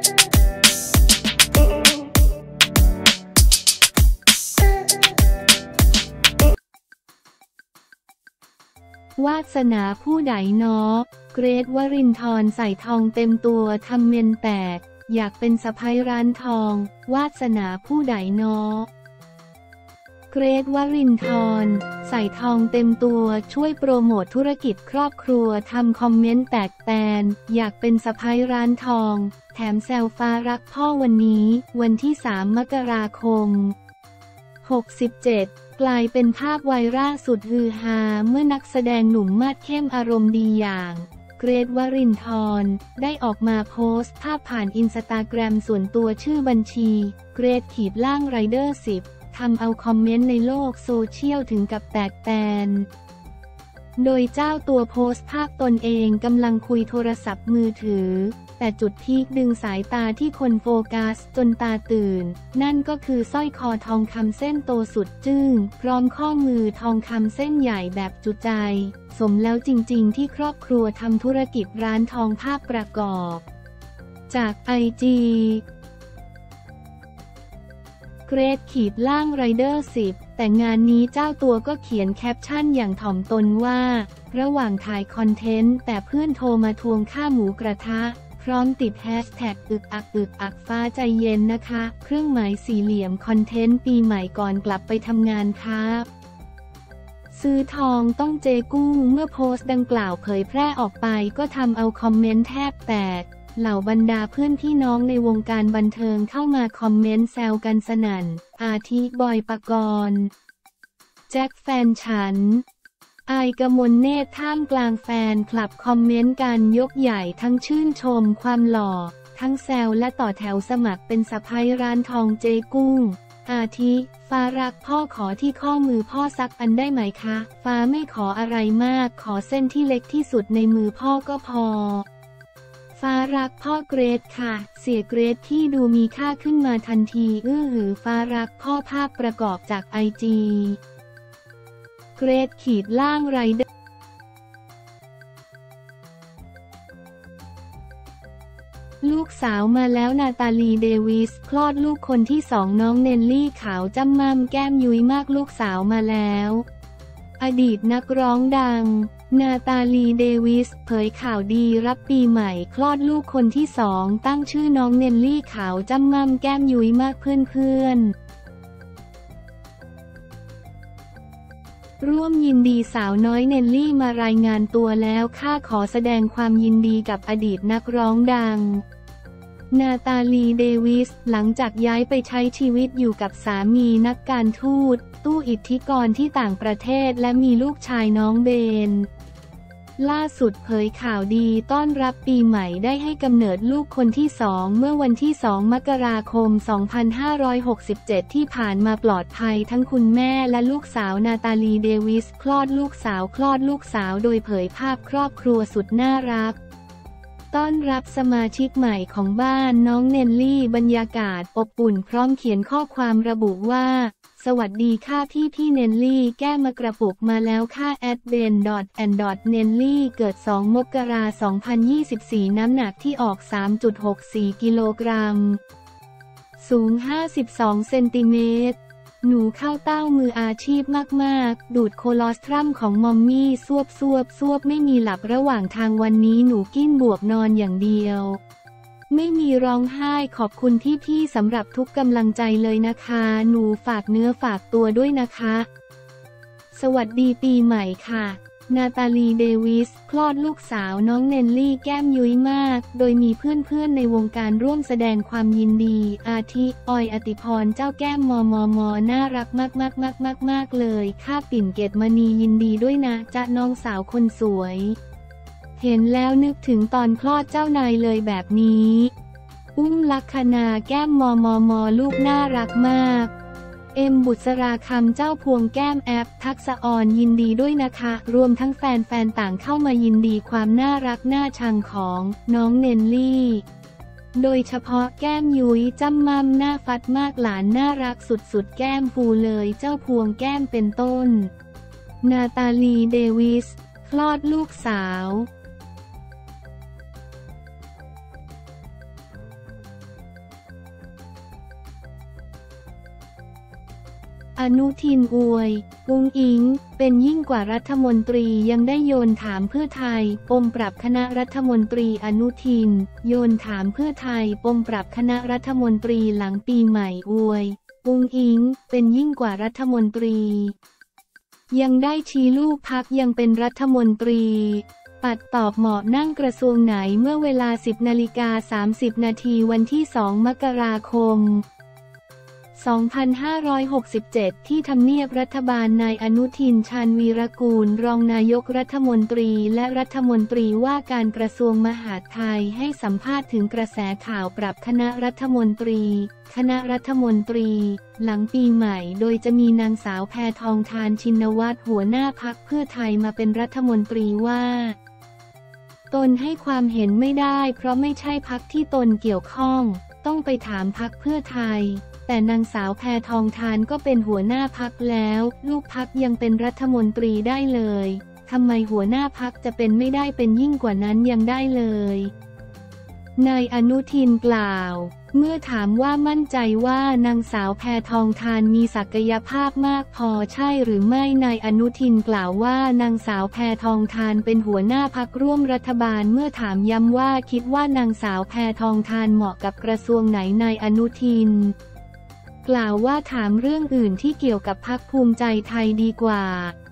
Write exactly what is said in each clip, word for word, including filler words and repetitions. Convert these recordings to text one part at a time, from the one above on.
วาสนาผู้ใดเนาะเกรทวรินทร์ใส่ทองเต็มตัวทำเมนแตกอยากเป็นสะใภ้ร้านทองวาสนาผู้ใดเนาะเกรทวรินทร์ใส่ทองเต็มตัวช่วยโปรโมทธุรกิจครอบครัวทำคอมเมนต์แตกแตนอยากเป็นสะใภ้ร้านทองแถมแซวฟ้ารักพ่อวันนี้วันที่สามมกราคมหกสิบเจ็ดกลายเป็นภาพไวรัลสุดฮือฮาเมื่อนักแสดงหนุ่มมาดเข้มอารมณ์ดีอย่างเกรทวรินทร์ได้ออกมาโพสต์ภาพผ่านอินสตาแกรมส่วนตัวชื่อบัญชีเกรทขีดล่างไรเดอร์สิบทำเอาคอมเมนต์ในโลกโซเชียลถึงกับแตกแตนโดยเจ้าตัวโพสต์ภาพตนเองกำลังคุยโทรศัพท์มือถือแต่จุดพีคดึงสายตาที่คนโฟกัสจนตาตื่นนั่นก็คือสร้อยคอทองคำเส้นโตสุดจึ้งพร้อมข้อมือทองคำเส้นใหญ่แบบจุใจสมแล้วจริงๆที่ครอบครัวทำธุรกิจร้านทองภาพประกอบจากไอจีเกรทขีดล่างไรเดอร์สิบแต่งานนี้เจ้าตัวก็เขียนแคปชั่นอย่างถ่อมตนว่าระหว่างถ่ายคอนเทนต์แต่เพื่อนโทรมาทวงค่าหมูกระทะพร้อมติดแฮชแท็กอึกอักอึกอักฟ้าใจเย็นนะคะเครื่องหมายสี่เหลี่ยมคอนเทนต์ปีใหม่ก่อนกลับไปทำงานครับซื้อทองต้องเจกุ้งเมื่อโพสต์ดังกล่าวเผยแพร่ออกไปก็ทำเอาคอมเมนต์แทบแตกเหล่าบรรดาเพื่อนพี่น้องในวงการบันเทิงเข้ามาคอมเมนต์แซวกันสนั่นอาทิบอยปกรณ์แจ็คแฟนฉันอายกมลเนตรท่ามกลางแฟนคลับคอมเมนต์กันยกใหญ่ทั้งชื่นชมความหล่อทั้งแซวและต่อแถวสมัครเป็นสะใภ้ร้านทองเจกุ้งอาทิฟ้ารักพ่อขอที่ข้อมือพ่อสักอันได้ไหมคะฟ้าไม่ขออะไรมากขอเส้นที่เล็กที่สุดในมือพ่อก็พอฟ้ารักพ่อเกรทค่ะเสียเกรทที่ดูมีค่าขึ้นมาทันทีอื้อหือฟ้ารักพ่อภาพประกอบจากไอจีเกรทขีดล่างไรเดอร์ลูกสาวมาแล้วนาตาลีเดวิสคลอดลูกคนที่สองน้องเนลลี่ขาวจ้ำม่ำแก้มยุ้ยมากลูกสาวมาแล้วอดีตนักร้องดังนาตาลีเดวิสเผยข่าวดีรับปีใหม่คลอดลูกคนที่สองตั้งชื่อน้องเนลลี่ขาวจ้ำม่ำแก้มยุ้ยมากเพื่อนๆร่วมยินดีสาวน้อยเนลลี่มารายงานตัวแล้วข้าขอแสดงความยินดีกับอดีตนักร้องดังนาตาลีเดวิสหลังจากย้ายไปใช้ชีวิตอยู่กับสามีนักการทูตตู้อิทธิกรที่ต่างประเทศและมีลูกชายน้องเบนล่าสุดเผยข่าวดีต้อนรับปีใหม่ได้ให้กำเนิดลูกคนที่สองเมื่อวันที่สองมกราคมสองพันห้าร้อยหกสิบเจ็ดที่ผ่านมาปลอดภัยทั้งคุณแม่และลูกสาวนาตาลีเดวิสคลอดลูกสาวคลอดลูกสาวโดยเผยภาพครอบครัวสุดน่ารักต้อนรับสมาชิกใหม่ของบ้านน้องเนลลี่บรรยากาศอบอุ่นพร้อมเขียนข้อความระบุว่าสวัสดีค่ะพี่พี่เนลลี่แก้มากระปุกมาแล้วค่ะแอดเบนดอทแอนดอทเนลลี่เกิดสองมกราคมสองพันยี่สิบสี่น้ำหนักที่ออก สามจุดหกสี่ กิโลกรัมสูงห้าสิบสองเซนติเมตรหนูเข้าเต้ามืออาชีพมากๆดูดโคลอสตรัมของมอมมี่ซวบซวบซวบไม่มีหลับระหว่างทางวันนี้หนูกินบวกนอนอย่างเดียวไม่มีร้องไห้ขอบคุณพี่ๆสำหรับทุกกำลังใจเลยนะคะหนูฝากเนื้อฝากตัวด้วยนะคะสวัสดีปีใหม่ค่ะนาตาลีเดวิสคลอดลูกสาวน้องเนลลี่แก้มยุ้ยมากโดยมีเพื่อนๆในวงการร่วมแสดงความยินดีอาทิออยอติพรเจ้าแก้มมอมอมอน่ารักมากๆๆๆเลยข้าปิ่นเกตมณียินดีด้วยนะจ๊ะน้องสาวคนสวยเห็นแล้วนึกถึงตอนคลอดเจ้านายเลยแบบนี้อุ้มลักษณาแก้มมอมอมอลูกน่ารักมากเอ็มบุษราคำเจ้าพวงแก้มแอปทักษะออนยินดีด้วยนะคะรวมทั้งแฟนๆต่างเข้ามายินดีความน่ารักน่าชังของน้องเนลลี่โดยเฉพาะแก้มยุ้ยจ้ำม่ำหน้าฟัดมากหลานน่ารักสุดๆแก้มฟูเลยเจ้าพวงแก้มเป็นต้นนาตาลีเดวิสคลอดลูกสาวอนุทินอวยอุ๊งอิ๊งเป็นยิ่งกว่ารัฐมนตรียังได้โยนถามเพื่อไทยปมปรับคณะรัฐมนตรีอนุทินโยนถามเพื่อไทยปมปรับคณะรัฐมนตรีหลังปีใหม่อวยอุ๊งอิ๊งเป็นยิ่งกว่ารัฐมนตรียังได้ชี้ลูกพรรคยังเป็นรัฐมนตรีปัดตอบเหมาะนั่งกระทรวงไหนเมื่อเวลา สิบนาฬิกาสามสิบนาทีวันที่สองมกราคมสองพันห้าร้อยหกสิบเจ็ด ที่ทำเนียบรัฐบาลนายอนุทินชาญวีรกูลรองนายกรัฐมนตรีและรัฐมนตรีว่าการกระทรวงมหาดไทยให้สัมภาษณ์ถึงกระแสข่าวปรับคณะรัฐมนตรีคณะรัฐมนตรีหลังปีใหม่โดยจะมีนางสาวแพทองธารชินวัตรหัวหน้าพรรคเพื่อไทยมาเป็นรัฐมนตรีว่าตนให้ความเห็นไม่ได้เพราะไม่ใช่พรรคที่ตนเกี่ยวข้องต้องไปถามพรรคเพื่อไทยแต่นางสาวแพทองธารก็เป็นหัวหน้าพรรคแล้วลูกพรรคยังเป็นรัฐมนตรีได้เลยทำไมหัวหน้าพรรคจะเป็นไม่ได้เป็นยิ่งกว่านั้นยังได้เลยนายอนุทินกล่าวเมื่อถามว่ามั่นใจว่านางสาวแพทองธารมีศักยภาพมากพอใช่หรือไม่นายอนุทินกล่าวว่านางสาวแพทองธารเป็นหัวหน้าพรรคร่วมรัฐบาลเมื่อถามย้ำว่าคิดว่านางสาวแพทองธารเหมาะกับกระทรวงไหนนายอนุทินกล่าวว่าถามเรื่องอื่นที่เกี่ยวกับพรรคภูมิใจไทยดีกว่า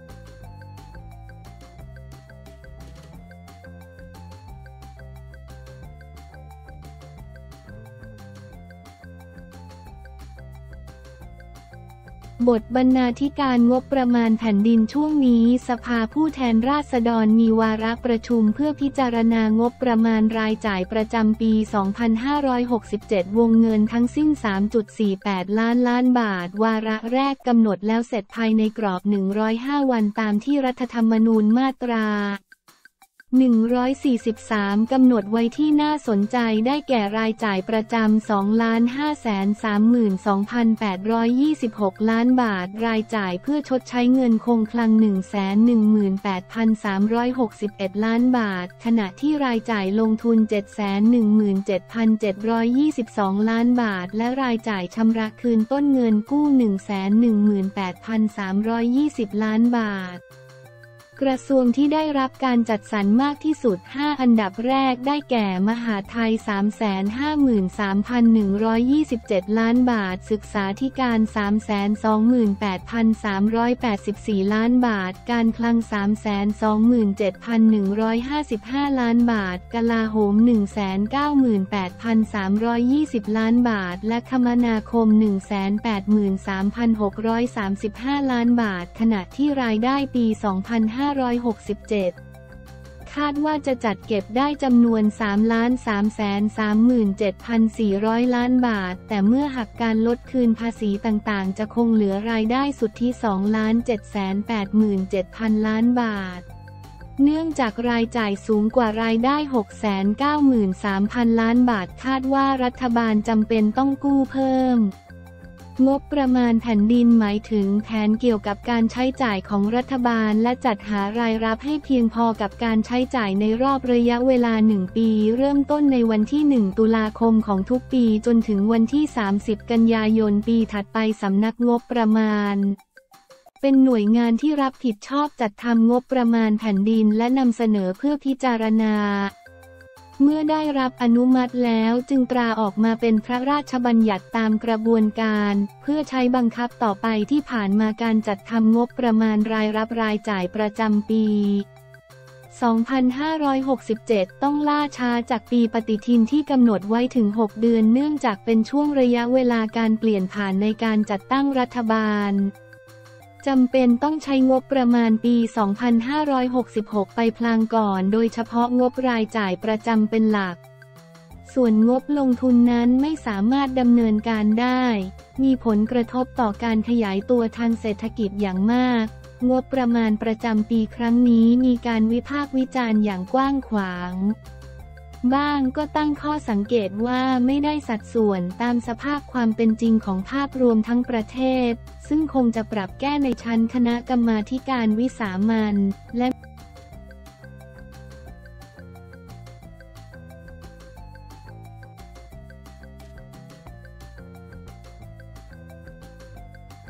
บทบรรณาธิการงบประมาณแผ่นดินช่วงนี้สภาผู้แทนราษฎรมีวาระประชุมเพื่อพิจารณางบประมาณรายจ่ายประจำปี สองพันห้าร้อยหกสิบเจ็ด วงเงินทั้งสิ้น สามจุดสี่แปด ล้านล้านบาทวาระแรกกำหนดแล้วเสร็จภายในกรอบ หนึ่งร้อยห้า วันตามที่รัฐธรรมนูญมาตราหนึ่งร้อยสี่สิบสาม กำหนดไว้ที่น่าสนใจได้แก่รายจ่ายประจำ สองล้านห้าแสนสามหมื่นสองพันแปดร้อยยี่สิบหก ล้านบาทรายจ่ายเพื่อชดใช้เงินคงคลัง หนึ่งแสนหนึ่งหมื่นแปดพันสามร้อยหกสิบเอ็ด ล้านบาทขณะที่รายจ่ายลงทุน เจ็ดแสนหนึ่งหมื่นเจ็ดพันเจ็ดร้อยยี่สิบสอง ล้านบาทและรายจ่ายชำระคืนต้นเงินกู้ หนึ่งแสนหนึ่งหมื่นแปดพันสามร้อยยี่สิบ ล้านบาทกระทรวงที่ได้รับการจัดสรรมากที่สุดห้าอันดับแรกได้แก่มหาดไทย สามแสนห้าหมื่นสามพันหนึ่งร้อยยี่สิบเจ็ด ล้านบาทศึกษาธิการ สามแสนสองหมื่นแปดพันสามร้อยแปดสิบสี่ ล้านบาทการคลัง สามแสนสองหมื่นเจ็ดพันหนึ่งร้อยห้าสิบห้า ล้านบาทกลาโหม หนึ่งแสนเก้าหมื่นแปดพันสามร้อยยี่สิบ ล้านบาทและคมนาคม หนึ่งแสนแปดหมื่นสามพันหกร้อยสามสิบห้า ล้านบาทขณะที่รายได้ปี สองพันห้าร้อยหกสิบเจ็ด คาดว่าจะจัดเก็บได้จำนวน สามล้านสามแสนสามหมื่นเจ็ดพันสี่ร้อย ล้านบาทแต่เมื่อหักการลดคืนภาษีต่างๆจะคงเหลือรายได้สุทธิ สองล้านเจ็ดแสนแปดหมื่นเจ็ดพัน ล้านบาทเนื่องจากรายจ่ายสูงกว่ารายได้ หกแสนเก้าหมื่นสามพัน ล้านบาทคาดว่ารัฐบาลจำเป็นต้องกู้เพิ่มงบประมาณแผ่นดินหมายถึงแผนเกี่ยวกับการใช้จ่ายของรัฐบาลและจัดหารายรับให้เพียงพอกับการใช้จ่ายในรอบระยะเวลาหนึ่งปีเริ่มต้นในวันที่หนึ่งตุลาคมของทุกปีจนถึงวันที่สามสิบกันยายนปีถัดไปสำนักงบประมาณเป็นหน่วยงานที่รับผิดชอบจัดทำงบประมาณแผ่นดินและนำเสนอเพื่อพิจารณาเมื่อได้รับอนุมัติแล้วจึงตราออกมาเป็นพระราชบัญญัติตามกระบวนการเพื่อใช้บังคับต่อไปที่ผ่านมาการจัดทำงบประมาณรายรับรายจ่ายประจำปี สองพันห้าร้อยหกสิบเจ็ด ต้องล่าช้าจากปีปฏิทินที่กำหนดไว้ถึงหกเดือนเนื่องจากเป็นช่วงระยะเวลาการเปลี่ยนผ่านในการจัดตั้งรัฐบาลจำเป็นต้องใช้งบประมาณปี สองพันห้าร้อยหกสิบหก ไปพลางก่อนโดยเฉพาะงบรายจ่ายประจำเป็นหลักส่วนงบลงทุนนั้นไม่สามารถดำเนินการได้มีผลกระทบต่อการขยายตัวทางเศรษฐกิจอย่างมากงบประมาณประจำปีครั้งนี้มีการวิพากษ์วิจารณ์อย่างกว้างขวางบ้างก็ตั้งข้อสังเกตว่าไม่ได้สัดส่วนตามสภาพความเป็นจริงของภาพรวมทั้งประเทศซึ่งคงจะปรับแก้ในชั้นคณะกรรมาธิการวิสามัญและ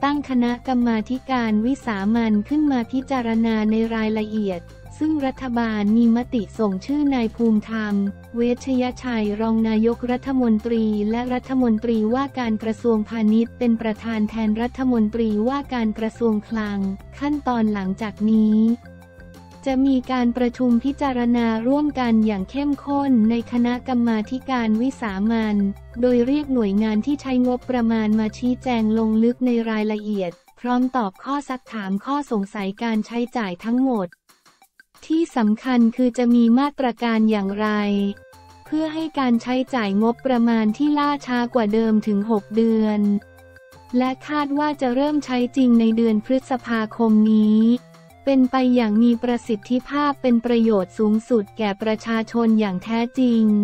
ตั้งคณะกรรมาธิการวิสามัญขึ้นมาพิจารณาในรายละเอียดซึ่งรัฐบาลมีมติส่งชื่อนายภูมิธรรมเวชยชัยรองนายกรัฐมนตรีและรัฐมนตรีว่าการกระทรวงพาณิชย์เป็นประธานแทนรัฐมนตรีว่าการกระทรวงคลังขั้นตอนหลังจากนี้จะมีการประชุมพิจารณาร่วมกันอย่างเข้มข้นในคณะกรรมาธิการวิสามัญโดยเรียกหน่วยงานที่ใช้งบประมาณมาชี้แจงลงลึกในรายละเอียดพร้อมตอบข้อซักถามข้อสงสัยการใช้จ่ายทั้งหมดที่สำคัญคือจะมีมาตรการอย่างไรเพื่อให้การใช้จ่ายงบประมาณที่ล่าช้ากว่าเดิมถึงหกเดือนและคาดว่าจะเริ่มใช้จริงในเดือนพฤษภาคมนี้เป็นไปอย่างมีประสิทธิภาพเป็นประโยชน์สูงสุดแก่ประชาชนอย่างแท้จริง